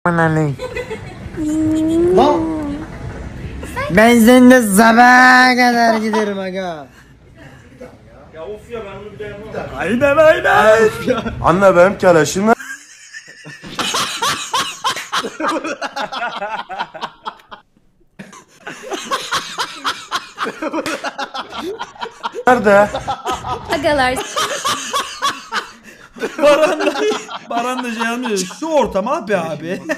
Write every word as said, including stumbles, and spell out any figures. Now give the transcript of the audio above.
Ben seninle sabaha kadar giderim aga. Ya of ya, ben onu bir de yapamam. Aynen aynen. Anne benim keleşim nerede? Agalar. Baran da, Baran da şey yapmıyor. Şu ortam abi abi.